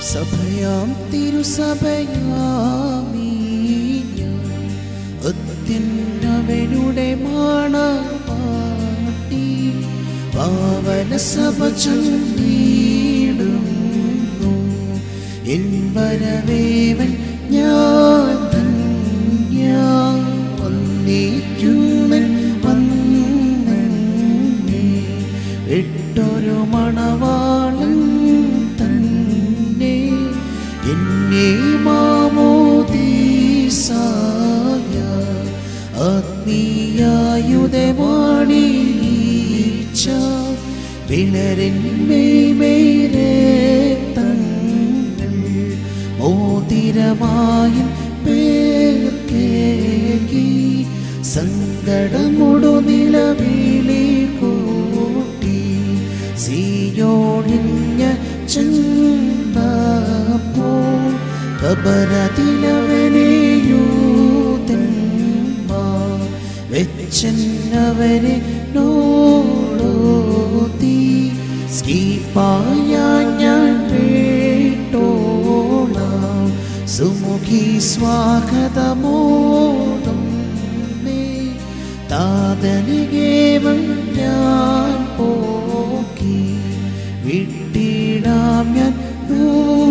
സഭയാം തിരുസഭയാമീ അത്യന്തവനുടെ മാണപാട്ടി പാവന സഭ ചൊല്ലിടുന്നു എൻ വരവേവൻ ഞാൻ ധന്യ വന്നിരിക്കുന്നൻ വന്നേ എട്ടൊരു മണവാളൻ തന്നെ എന്നെ മാമോദീസായ ആത്മീയായുധമാണീച്ച വിളരന്മേമേരെ തങ്ങൾ മോതിരമായ പേർക്കേകി സങ്കടമൊടു നിലവിളി കൂട്ടി സിയോണിഞ്ഞ ചെന്നപ്പോ കബറതിലവനെയൂതന്മാർ വെച്ചവരെ നോടോതി സ്കീപ്പായ ഞാൻ വേട്ടോളാം സുമുഖി സ്വാഗതമോദം താതനികേവം ഞാൻ പോക്കി വിട്ടിടാം ഞാൻ